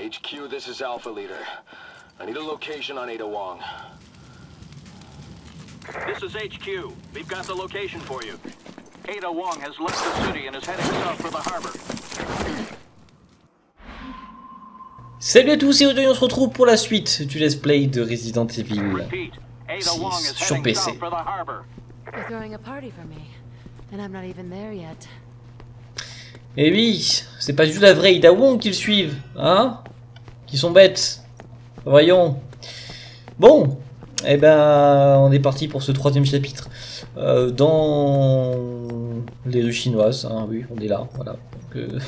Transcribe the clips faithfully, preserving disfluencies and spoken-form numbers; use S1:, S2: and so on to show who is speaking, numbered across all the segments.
S1: H Q, this is Alpha Leader. I need a location on Ada Wong.
S2: This is H Q. We've got the location for you. Ada Wong has left the city and is heading south for the harbor.
S3: Salut à tous et aujourd'hui on se retrouve pour la suite du let's play de Resident Evil six sur P C. Et oui, c'est pas du tout la vraie Ada Wong qu'ils suivent, hein? Qui sont bêtes. Voyons. Bon, et eh ben on est parti pour ce troisième chapitre euh, dans les rues chinoises. Hein, oui, on est là, voilà. Donc, euh...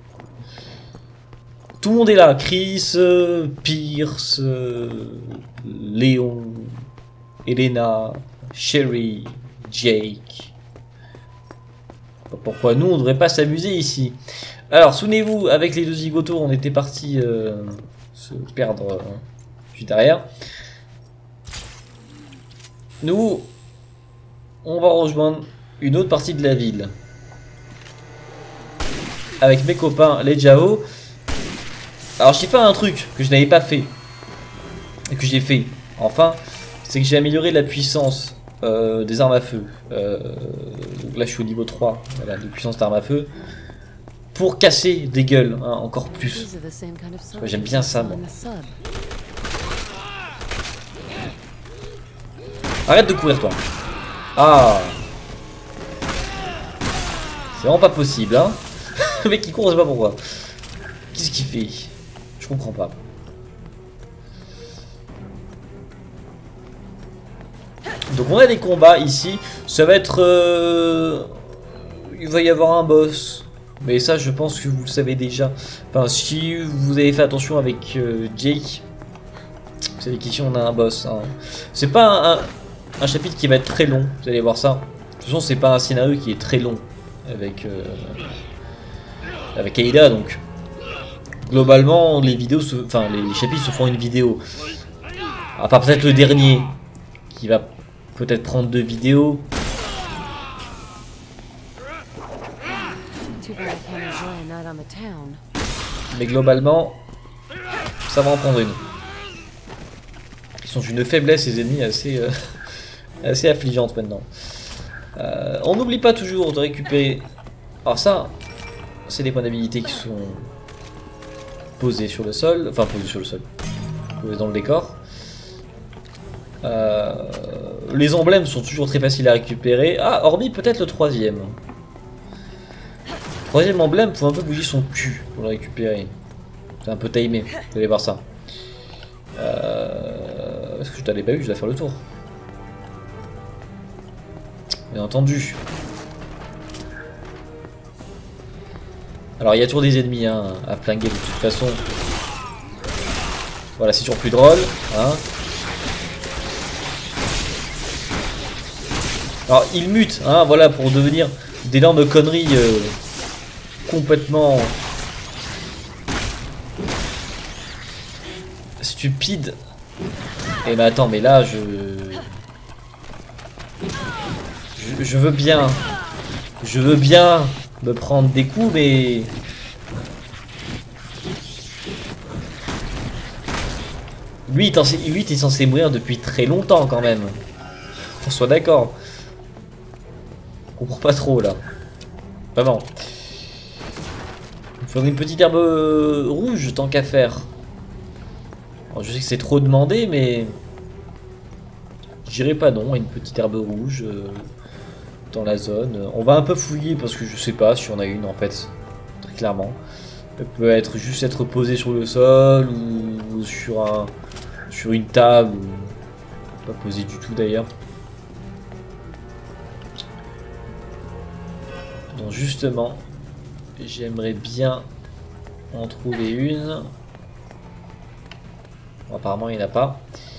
S3: tout le monde est là. Chris, euh, Pierce, euh, Léon, Elena, Sherry, Jake. Pourquoi nous on devrait pas s'amuser ici? Alors souvenez-vous, avec les deux zigotos on était parti euh, se perdre euh, juste derrière. Nous on va rejoindre une autre partie de la ville avec mes copains les Jao. Alors j'ai fait un truc que je n'avais pas fait et que j'ai fait enfin, c'est que j'ai amélioré la puissance Euh, des armes à feu. Euh, donc là je suis au niveau trois, voilà, de puissance d'armes à feu. Pour casser des gueules, hein, encore plus. J'aime bien ça, moi. Arrête de courir, toi. Ah. C'est vraiment pas possible, hein. Le mec qui court, on sait pas pourquoi. Qu'est-ce qu'il fait? Je comprends pas. Donc on a des combats ici, ça va être... Euh... Il va y avoir un boss, mais ça je pense que vous le savez déjà. Enfin si vous avez fait attention avec euh, Jake, vous savez qu'ici on a un boss. Hein. C'est pas un, un, un chapitre qui va être très long, vous allez voir ça. De toute façon c'est pas un scénario qui est très long avec, euh, avec Ada, donc globalement les vidéos, se... enfin les chapitres se font une vidéo. À part peut-être le dernier, qui va... peut-être prendre deux vidéos. Mais globalement, ça va en prendre une. Ils sont d'une faiblesse, ces ennemis, assez, euh, assez affligeante maintenant. Euh, on n'oublie pas toujours de récupérer... Alors ça, c'est des points d'habilité qui sont posés sur le sol. Enfin, posés sur le sol. Posés dans le décor. Euh, les emblèmes sont toujours très faciles à récupérer. Ah, hormis peut-être le troisième. Le troisième emblème, faut un peu bouger son cul pour le récupérer. C'est un peu timé, vous allez voir ça. Euh, Est-ce que je t'avais pas vu? Je dois faire le tour. Bien entendu. Alors il y a toujours des ennemis hein, à flinguer de toute façon. Voilà, c'est toujours plus drôle. Hein. Alors ils mutent, hein, voilà, pour devenir d'énormes conneries euh, complètement stupides. Et bah attends, mais là je... je je veux bien, je veux bien me prendre des coups, mais lui, lui t'es censé mourir depuis très longtemps quand même. On soit d'accord. Je comprends pas trop là. Vraiment. Il faudrait une petite herbe rouge tant qu'à faire. Alors, je sais que c'est trop demandé, mais je dirais pas non. Une petite herbe rouge euh, dans la zone. On va un peu fouiller parce que je sais pas si on a une en fait. Très clairement. Elle peut être juste être posée sur le sol ou, ou sur un sur une table. Ou pas posée du tout d'ailleurs. Donc justement, j'aimerais bien en trouver une. Bon, apparemment il n'y en a pas.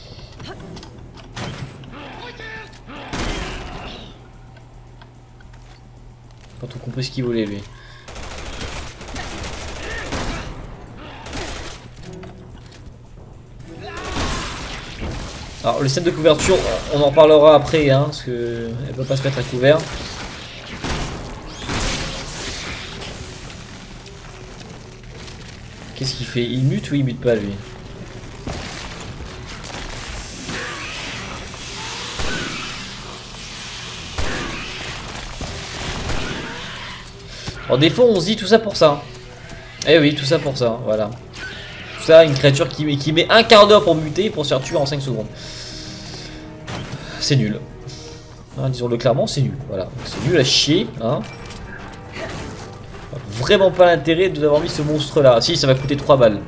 S3: Pas tout compris ce qu'il voulait lui. Alors le système de couverture, on en parlera après, hein, parce que elle peut pas se mettre à couvert. Qu'est-ce qu'il fait? Il mute ou il mute pas lui? Alors des fois on se dit tout ça pour ça. Eh oui, tout ça pour ça, voilà. Tout ça, une créature qui, qui met un quart d'heure pour muter pour se faire tuer en cinq secondes. C'est nul. Hein, disons-le clairement, c'est nul. Voilà, c'est nul à chier. Hein. Vraiment pas l'intérêt de d'avoir mis ce monstre là. Si, ça va coûter trois balles.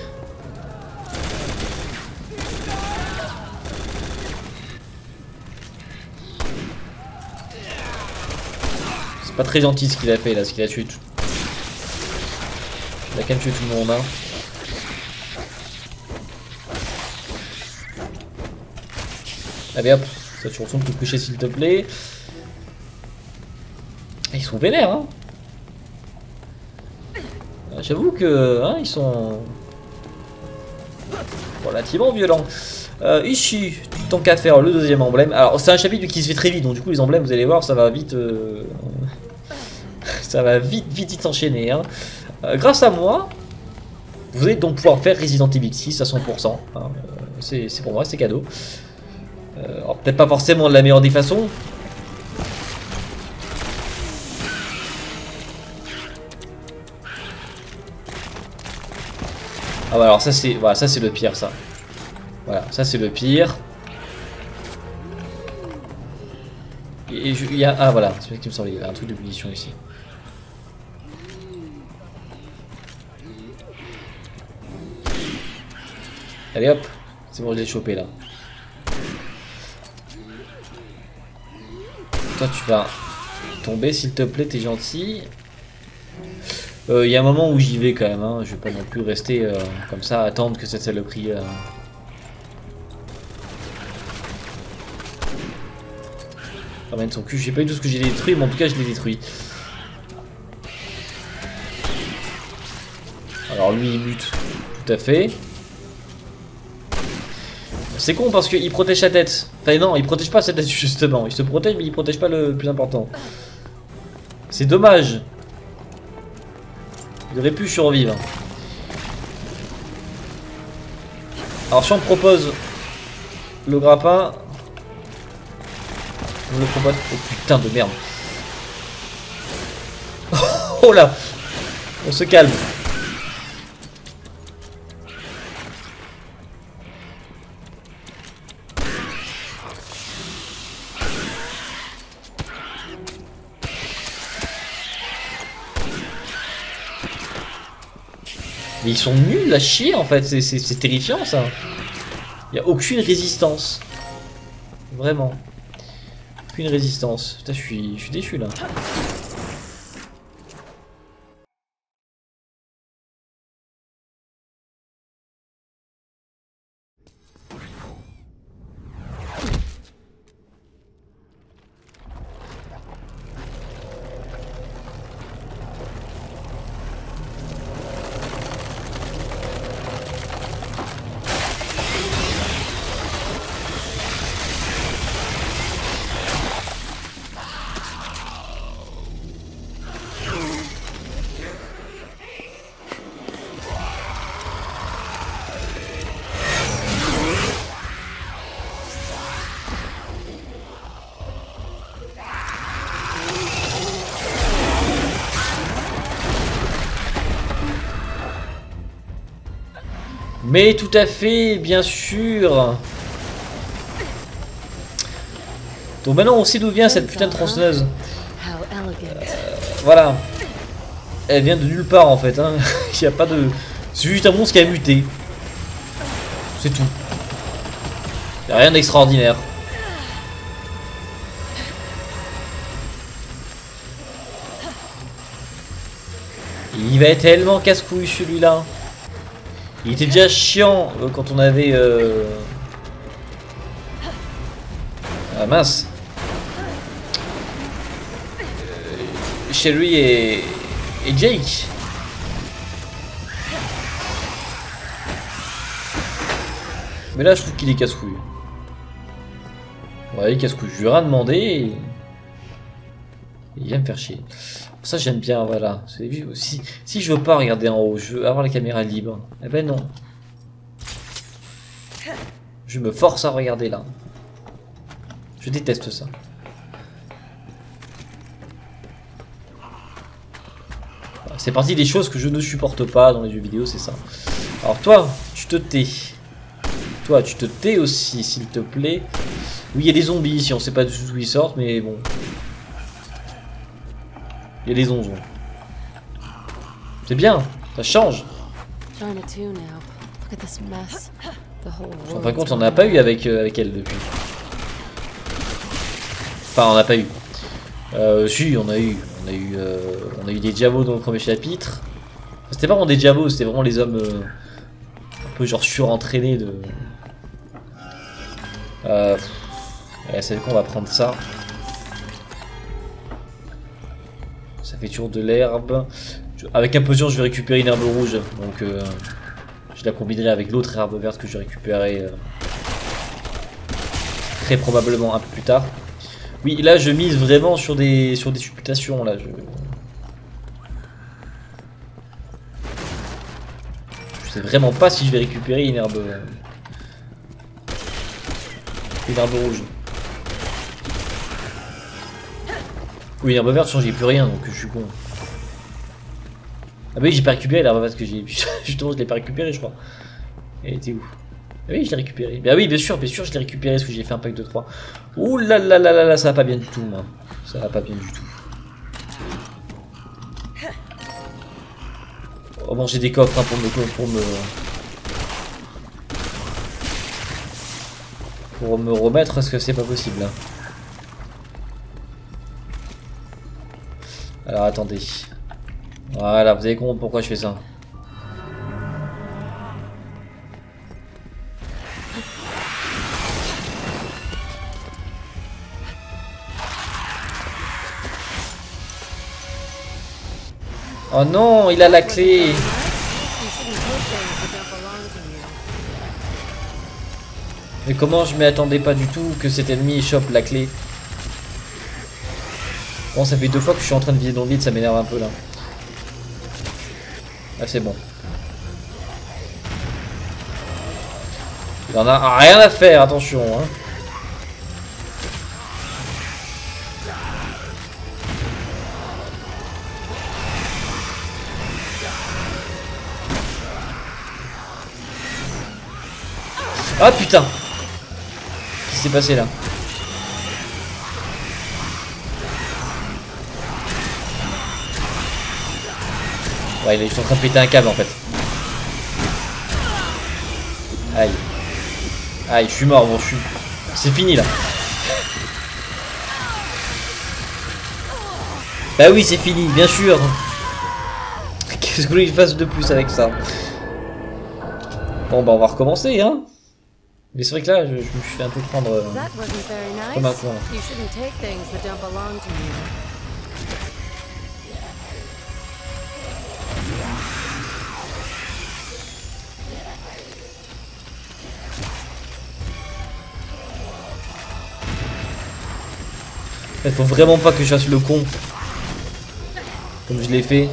S3: C'est pas très gentil ce qu'il a fait là, ce qu'il a tué tout. Il a quand même tué tout le monde. Hein. Allez hop, saturation de coucher s'il te plaît. Ils sont vénères hein. J'avoue que hein, ils sont relativement violents. Euh, ici, tant qu'à faire le deuxième emblème. Alors c'est un chapitre qui se fait très vite, donc du coup les emblèmes vous allez voir ça va vite euh... ça va vite vite vite s'enchaîner hein. euh, grâce à moi vous allez donc pouvoir faire Resident Evil six à cent pour cent hein. euh, c'est pour moi, c'est cadeau. euh, alors peut-être pas forcément de la meilleure des façons. Ah bah alors ça c'est voilà, ça c'est le pire ça. Voilà, ça c'est le pire. Et il y a ah voilà, c'est ce qui me semblait, il y a un truc de munitions ici. Allez hop, c'est bon, je l'ai chopé là. Toi tu vas tomber s'il te plaît, t'es gentil. Il euh, y a un moment où j'y vais quand même, hein. Je vais pas non plus rester euh, comme ça, attendre que cette saloperie... Euh... ramène son cul. Je sais pas du tout ce que j'ai détruit, mais en tout cas je l'ai détruit. Alors lui il mute, tout à fait. C'est con parce qu'il protège sa tête. Enfin non, il protège pas sa tête justement. Il se protège mais il protège pas le plus important. C'est dommage. Il aurait pu survivre. Alors si on me propose le grappin, on me le propose. Oh putain de merde. Oh là, on se calme. Mais ils sont nuls à chier en fait, c'est terrifiant ça. Il n'y a aucune résistance. Vraiment. Aucune résistance. Putain, je suis, je suis déçu là. Mais tout à fait, bien sûr. Donc maintenant on sait d'où vient cette putain de tronçonneuse. Euh, voilà. Elle vient de nulle part en fait. Hein. Il n'y a pas de... C'est juste un monstre qui a muté. C'est tout. Il n'y a rien d'extraordinaire. Il va être tellement casse-couille celui-là. Il était déjà chiant euh, quand on avait... Euh... Ah mince. Euh, Sherry et... et Jake. Mais là je trouve qu'il est casse-couille. Ouais il est casse-couille. Je lui ai rien demandé et... et il vient me faire chier. Ça j'aime bien, voilà. Si, si je veux pas regarder en haut, je veux avoir la caméra libre. Eh ben non. Je me force à regarder là. Je déteste ça. C'est partie des choses que je ne supporte pas dans les jeux vidéo, c'est ça. Alors toi, tu te tais. Toi, tu te tais aussi, s'il te plaît. Oui, il y a des zombies ici, on sait pas d'où ils sortent, mais bon. Il y a des zonzons. C'est bien, ça change. En fin de compte, on n'a pas eu avec, euh, avec elle depuis. Enfin, on n'a pas eu. Euh, si, on a eu. On a eu, euh, on a eu des diavos dans le premier chapitre. C'était pas vraiment des diavos, c'était vraiment les hommes euh, un peu genre surentraînés de. Euh, et c'est qu'on va prendre ça. Ça fait toujours de l'herbe. Avec un peu de chance, je vais récupérer une herbe rouge. Donc, euh, je la combinerai avec l'autre herbe verte que je récupérerai euh, très probablement un peu plus tard. Oui, là, je mise vraiment sur des sur des supputations. Là, je. Je sais vraiment pas si je vais récupérer une herbe. Une herbe rouge. Oui, une herbe verte, j'ai plus rien, donc je suis con. Ah bah oui, j'ai pas récupéré l'herbe verte que j'ai. Justement, je l'ai pas récupéré, je crois. Elle était où? Ah oui, je l'ai récupéré. Bah oui, bien sûr, bien sûr, je l'ai récupéré parce que j'ai fait un pack de trois. Ouh là là là là là, ça va pas bien du tout, moi. Ça va pas bien du tout. Oh bon, j'ai des coffres hein, pour me pour me pour me remettre parce que c'est pas possible. Hein. Alors attendez. Voilà, vous avez compris pourquoi je fais ça. Oh non, il a la clé. Mais comment je m'y attendais pas du tout que cet ennemi chope la clé. Bon, ça fait deux fois que je suis en train de vider dans le vide, ça m'énerve un peu là. Ah, c'est bon. Il en a rien à faire, attention. Hein. Ah putain! Qu'est-ce qui s'est passé là? Ouais, il est juste en train de péter un câble en fait. Aïe. Aïe, je suis mort, bon, je suis. C'est fini là. Bah oui, c'est fini, bien sûr. Qu'est-ce que vous voulez que je fasse de plus avec ça? Bon, bah on va recommencer, hein. Mais c'est vrai que là, je, je me suis fait un peu prendre euh, comme un con. Il faut vraiment pas que je fasse le con. Comme je l'ai fait.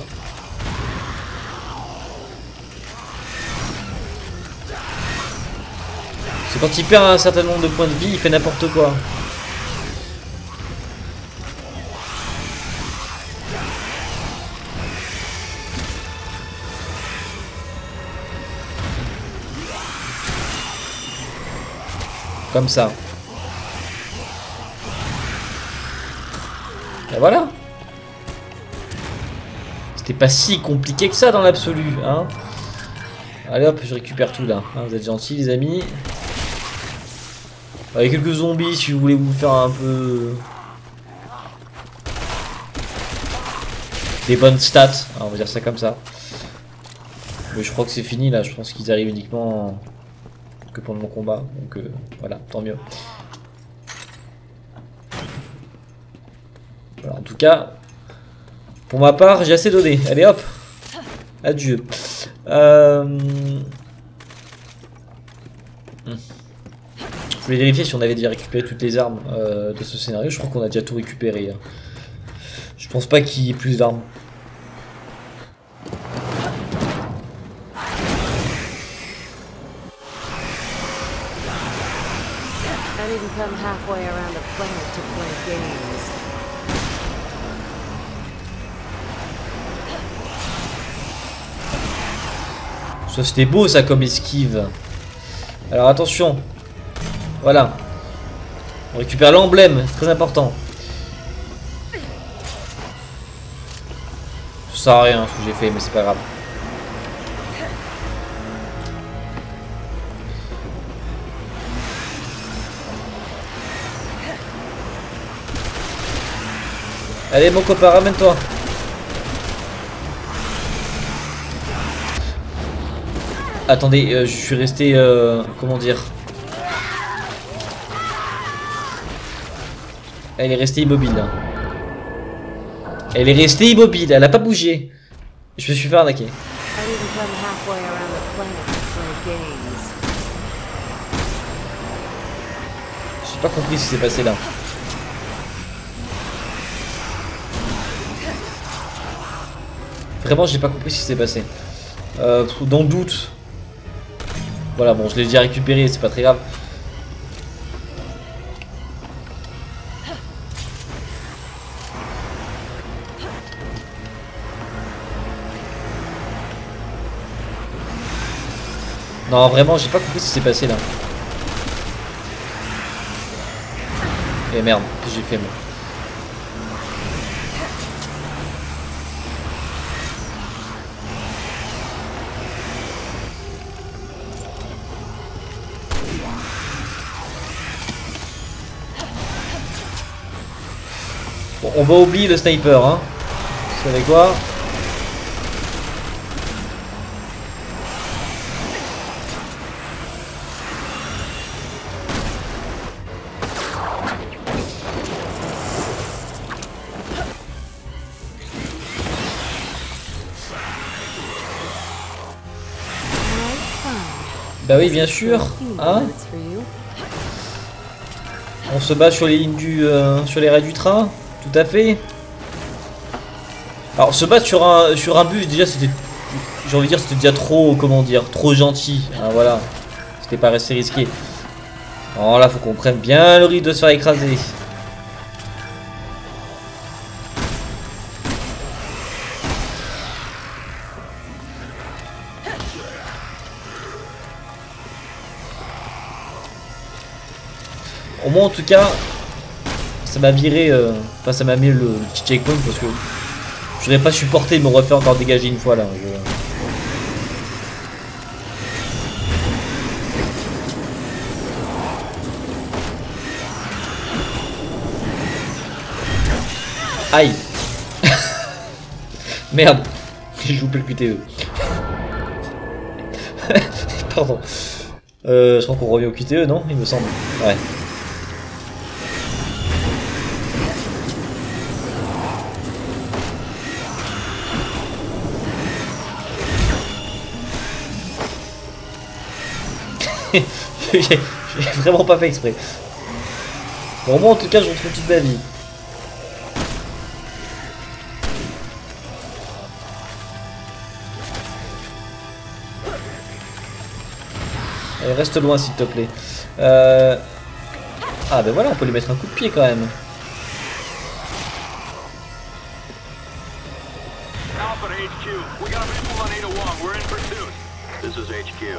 S3: C'est quand il perd un certain nombre de points de vie, il fait n'importe quoi. Comme ça. Et voilà. C'était pas si compliqué que ça dans l'absolu, hein. Allez hop, je récupère tout là. Hein, vous êtes gentils les amis. Avec quelques zombies si vous voulez vous faire un peu... des bonnes stats, hein, on va dire ça comme ça. Mais je crois que c'est fini là, je pense qu'ils arrivent uniquement que pour mon combat. Donc euh, voilà, tant mieux. Voilà, en tout cas, pour ma part, j'ai assez donné. Allez hop, adieu. Euh... Hmm. Je voulais vérifier si on avait déjà récupéré toutes les armes euh, de ce scénario. Je crois qu'on a déjà tout récupéré. Hein. Je pense pas qu'il y ait plus d'armes.
S4: I didn't come halfway around the planet to play games.
S3: Ça c'était beau ça comme esquive. Alors attention. Voilà. On récupère l'emblème, c'est très important. Ça sert à rien ce que j'ai fait, mais c'est pas grave. Allez mon copain, ramène-toi. Attendez, euh, je suis resté... Euh, comment dire? Elle est restée immobile. Là. Elle est restée immobile, elle a pas bougé. Je me suis fait arnaquer. J'ai pas compris ce qui s'est passé là. Vraiment, j'ai pas compris ce qui s'est passé. Euh, dans le doute. Voilà, bon, je l'ai déjà récupéré, c'est pas très grave. Non, vraiment, j'ai pas compris ce qui s'est passé là. Et merde, qu'est-ce que j'ai fait moi? Bon, on va oublier le sniper, hein. Vous savez quoi? Bah oui, bien sûr, hein. On se bat sur les lignes du, euh, sur les rails du train, tout à fait. Alors se battre sur un sur un bus, déjà c'était, j'ai envie de dire, c'était déjà trop, comment dire, trop gentil. Hein, voilà, c'était pas resté risqué. Alors là, faut qu'on prenne bien le risque de se faire écraser. Au moins en tout cas, ça m'a viré, euh, enfin ça m'a mis le, le petit checkpoint parce que je n'aurais pas supporté de me refaire encore dégager une fois là. Je... Aïe. Merde, j'ai loupé le Q T E. Pardon. Euh, je crois qu'on revient au Q T E, non? Il me semble. Ouais. J'ai vraiment pas fait exprès. Bon, moi en tout cas, je retrouve toute ma vie. Allez, reste loin s'il te plaît. Euh... Ah ben voilà, on peut lui mettre un coup de pied quand même.
S2: Alpha to H Q. We got a visual on Ada Wong. We're in pursuit. This is H Q.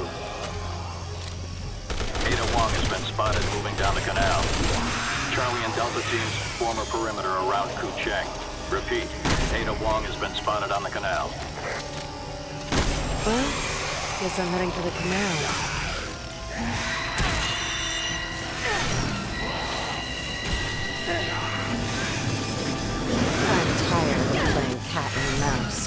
S2: Ada Wong has been spotted moving down the canal. Charlie and Delta teams form a perimeter around Kucheng. Repeat, Ada Wong has been spotted on the canal.
S4: Well, guess I'm heading to the canal. I'm tired of playing cat and mouse.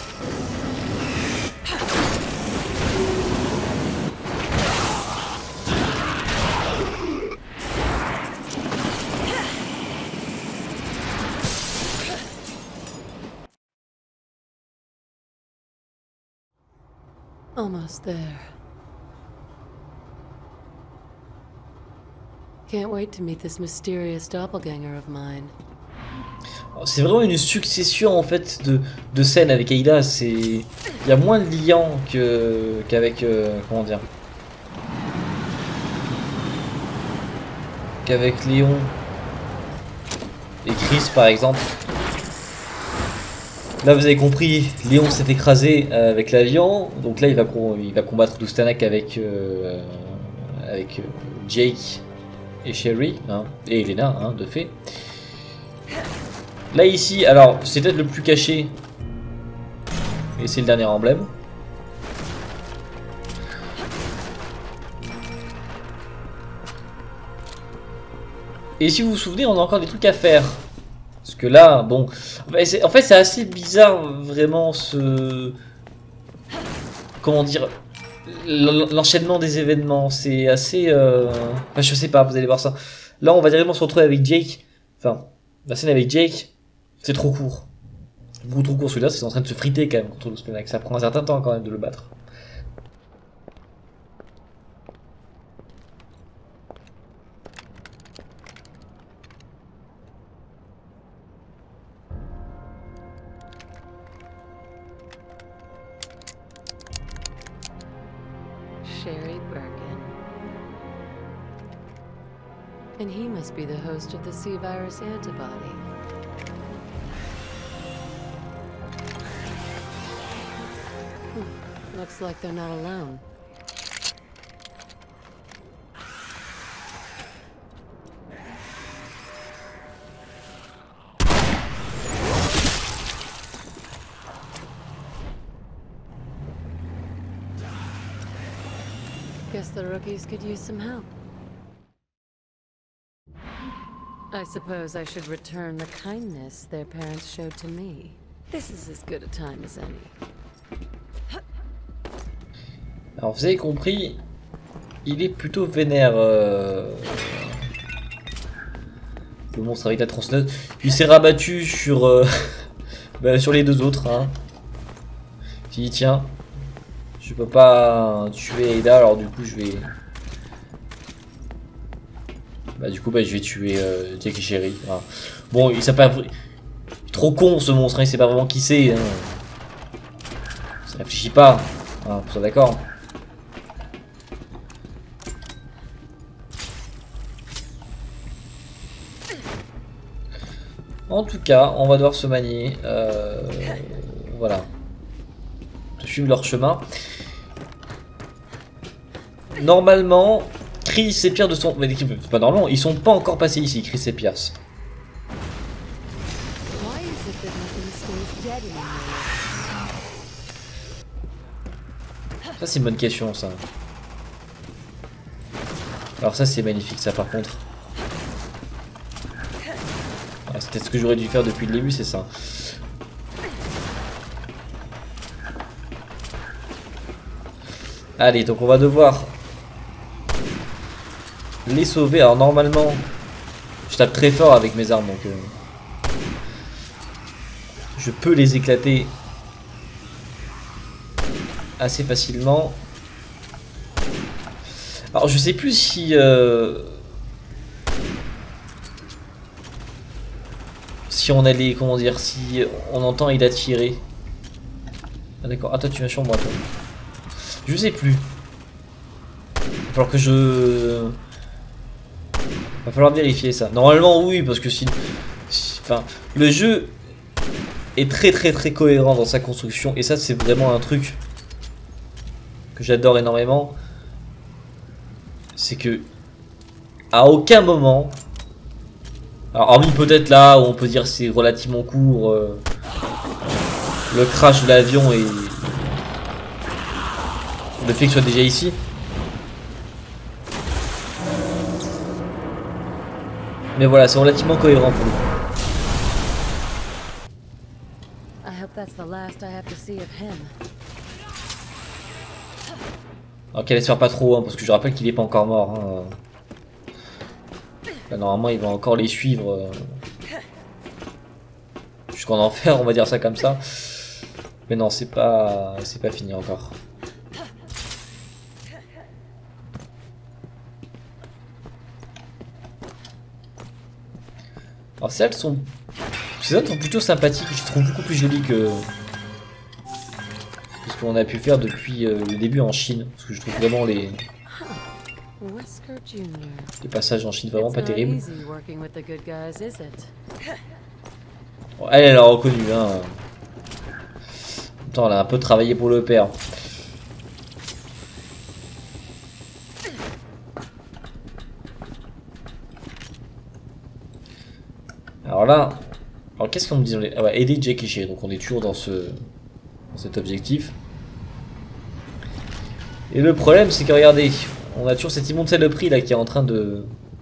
S4: Almost there. Can't wait to meet this mysterious doppelganger of mine.
S3: C'est vraiment une succession en fait de, de scènes avec Ada. C'est, il y a moins de liens que qu'avec euh, comment dire, qu'avec Léon et Chris par exemple. Là vous avez compris, Léon s'est écrasé euh, avec l'avion, donc là il va, il va combattre Doustanak avec euh, avec euh, Jake et Sherry, hein, et Elena, hein, de fait. Là ici, alors c'est peut-être le plus caché, et c'est le dernier emblème. Et si vous vous souvenez, on a encore des trucs à faire. Parce que là, bon... En fait, c'est assez bizarre, vraiment, ce... Comment dire... L'enchaînement des événements, c'est assez... Euh... Enfin, je sais pas, vous allez voir ça. Là, on va directement se retrouver avec Jake. Enfin, la scène avec Jake, c'est trop court. Beaucoup trop court, celui-là, c'est en train de se friter quand même contre Doustanak. Ça prend un certain temps quand même de le battre.
S4: Sherry Birkin. And he must be the host of the C-virus antibody. Hmm. Looks like they're not alone. Guess the rookies could use some help. I suppose I should return the kindness their parents showed to me. This is as good a time as any.
S3: Alors vous avez compris, il est plutôt vénère. Euh... Le monstre avec la tronçonneuse. Il s'est rabattu sur, euh... bah, sur les deux autres. Hein. Il dit tiens, je peux pas tuer Ada, alors du coup je vais... Bah du coup bah je vais tuer euh, Jake et Sherry. Voilà. Bon, il s'est pas... Il est trop con ce monstre, hein, il sait pas vraiment qui c'est. Hein. Ça réfléchit pas. Voilà, pour ça d'accord. En tout cas, on va devoir se manier. Euh, voilà. De suivre leur chemin. Normalement, Chris et Pierce de son... Mais pas normalement, ils sont pas encore passés ici, Chris et Pierce. Ça c'est une bonne question ça. Alors ça c'est magnifique ça par contre. Ah, c'était ce que j'aurais dû faire depuis le début, c'est ça. Allez, donc on va devoir les sauver. Alors normalement, je tape très fort avec mes armes, donc euh, je peux les éclater assez facilement. Alors je sais plus si euh, si on allait, comment dire, si on entend il a tiré. Ah d'accord, ah toi tu viens sur moi toi. Je sais plus. Il va falloir que je... Il va falloir vérifier ça. Normalement oui, parce que si... si... Enfin, le jeu est très très très cohérent dans sa construction. Et ça c'est vraiment un truc que j'adore énormément. C'est que à aucun moment... Alors hormis peut-être là où on peut dire c'est relativement court. Euh, le crash de l'avion et... le fait que soit déjà ici. Mais voilà, c'est relativement cohérent pour nous. Alors qu'elle laisse faire pas trop, hein, parce que je rappelle qu'il est pas encore mort. Hein. Là, normalement, il va encore les suivre. Euh, jusqu'en enfer, on va dire ça comme ça. Mais non, c'est pas, c'est pas fini encore. Alors celles sont... Ces zones sont plutôt sympathiques, je les trouve beaucoup plus jolies que ce qu'on a pu faire depuis euh, le début en Chine. Parce que je trouve vraiment les,
S4: Wesker Junior
S3: les passages en Chine vraiment
S4: It's
S3: pas
S4: not
S3: terribles.
S4: easy working with the good guys, is it?
S3: Bon, elle, elle l'a reconnu. Hein. En même temps, elle a un peu travaillé pour le père. Alors là, alors qu'est-ce qu'on me dit dans les... Ah ouais, aider Jake et Sherry, donc on est toujours dans ce dans cet objectif. Et le problème c'est que regardez, on a toujours cette immonde saloperie là qui est en train de...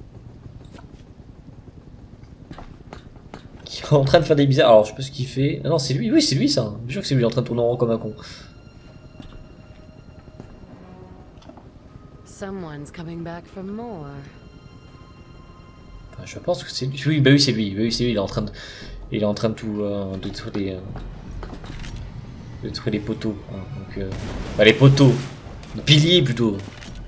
S3: qui est en train de faire des bizarres. Alors je sais pas ce qu'il fait. Ah non c'est lui, oui c'est lui ça. Je suis sûr que c'est lui en train de tourner en rond comme un con.
S4: Someone's coming back for more.
S3: Enfin, je pense que c'est lui. Oui bah oui c'est lui, bah, oui c'est lui, il est en train de... Il est en train de tout... Euh, de détruire les... Euh, de détruire les poteaux. Hein, donc, euh... bah, les poteaux. Les piliers plutôt.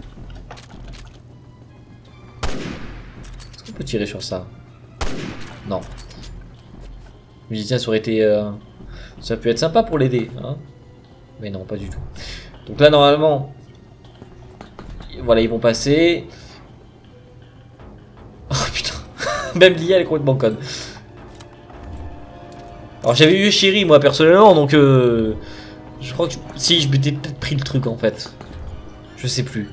S3: Est-ce qu'on peut tirer sur ça? Non. Je me dis tiens ça aurait été... Euh... Ça peut être sympa pour l'aider. Hein, mais non pas du tout. Donc là normalement... Voilà ils vont passer... Oh putain. Même l'I A elle est complètement conne. Alors j'avais eu Sherry moi personnellement donc euh, je crois que je, si je m'étais peut-être pris le truc en fait. Je sais plus.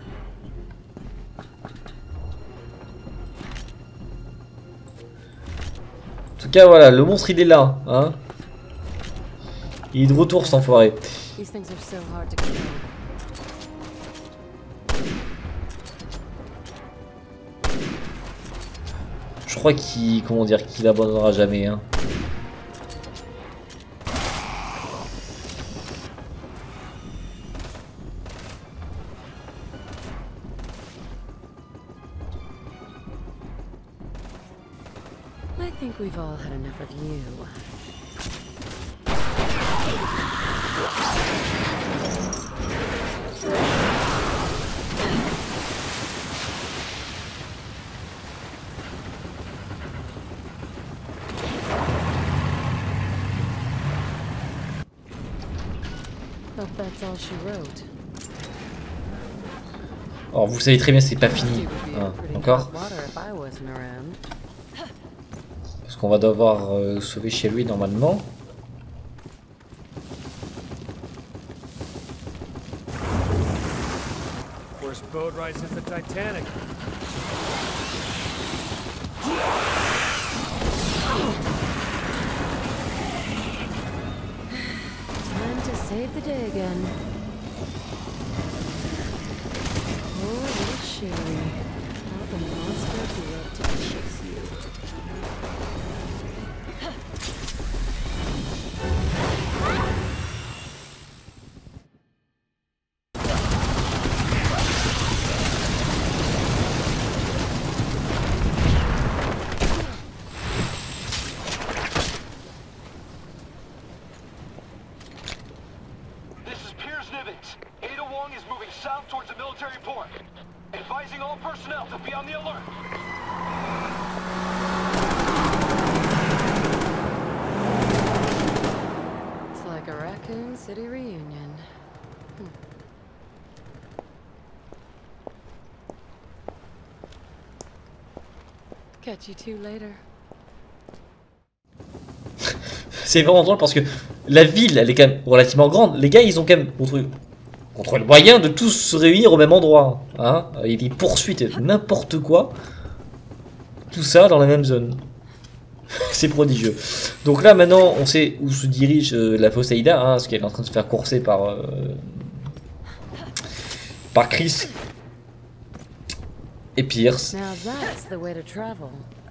S3: En tout cas voilà, le monstre il est là, hein. Il est de retour cet enfoiré.
S4: These things are so hard to kill.
S3: Je crois qu'il comment dire qu'il abandonnera jamais hein.
S4: I think we've all had enough of you. Hope that's all she wrote.
S3: Alors vous savez très bien c'est pas fini.
S4: It would be
S3: Hein,
S4: pretty
S3: encore.
S4: hot water if I wasn't around.
S3: Parce qu'on va devoir euh, sauver chez lui normalement.
S5: Worst boat ride since the Titanic.
S4: Time to save the day again. Oh, little Sherry. How the monster grew up to chase you.
S1: This is Piers Nivens. Ada Wong is moving south towards the military port. Advising all personnel to be on the alert.
S4: It's like a Raccoon City reunion. Hmm. Catch you two later.
S3: C'est vraiment drôle parce que la ville elle est quand même relativement grande. Les gars ils ont quand même contre, contre le moyen de tous se réunir au même endroit. Hein, il y a des poursuites et n'importe quoi. Tout ça dans la même zone. C'est prodigieux. Donc là maintenant on sait où se dirige euh, la fausse Aida. Hein, parce qu'elle est en train de se faire courser par, euh, par Chris et Pierce.
S4: Now that's the way to travel.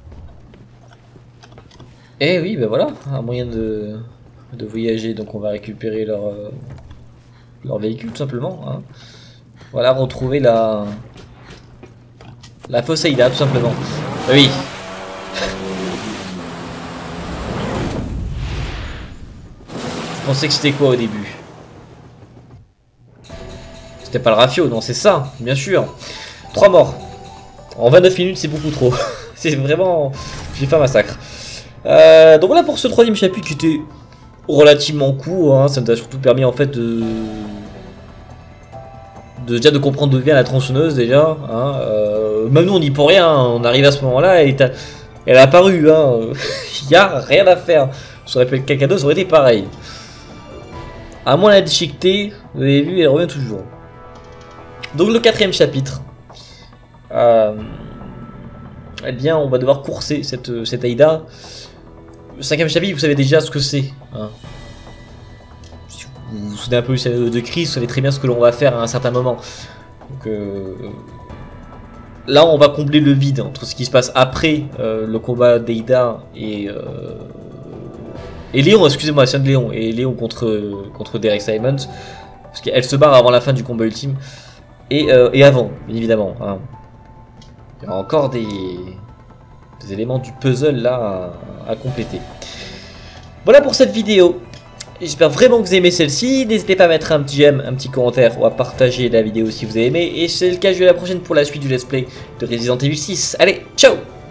S3: Et oui, ben voilà, un moyen de, de voyager. Donc on va récupérer leur, euh, leur véhicule tout simplement. Hein. Voilà, retrouver la la fausse Aida tout simplement. Ben oui. Je pensais que c'était quoi au début? C'était pas le rafio, non c'est ça, bien sûr. Trois morts. En vingt-neuf minutes c'est beaucoup trop. C'est vraiment... J'ai fait un massacre. Euh, donc voilà pour ce troisième chapitre qui était relativement court, hein. Ça nous a surtout permis en fait de... de déjà de comprendre d'où vient la tronçonneuse déjà. Hein. Euh, même nous on n'y peut rien, hein. On arrive à ce moment-là et elle a apparu. Hein. Il n'y a rien à faire. Ça aurait pu être quelqu'un d'autre, ça aurait été pareil. À moins la déchiqueter, vous avez vu, elle revient toujours. Donc le quatrième chapitre. Euh, eh bien, on va devoir courser cette, cette Aida. Le cinquième chapitre, vous savez déjà ce que c'est. Hein. Si vous vous souvenez un peu de Chris, vous savez très bien ce que l'on va faire à un certain moment. Donc, euh, là, on va combler le vide entre ce qui se passe après euh, le combat d'Aida et... Euh, Et Léon, excusez-moi, c'est de Léon. Et Léon contre, contre Derek Simons. Parce qu'elle se barre avant la fin du combat ultime. Et, euh, et avant, bien évidemment. Hein. Il y a encore des, des éléments du puzzle là à, à compléter. Voilà pour cette vidéo. J'espère vraiment que vous aimez celle-ci. N'hésitez pas à mettre un petit j'aime, un petit commentaire ou à partager la vidéo si vous avez aimé. Et c'est le cas, je vais à la prochaine pour la suite du let's play de Resident Evil six. Allez, ciao!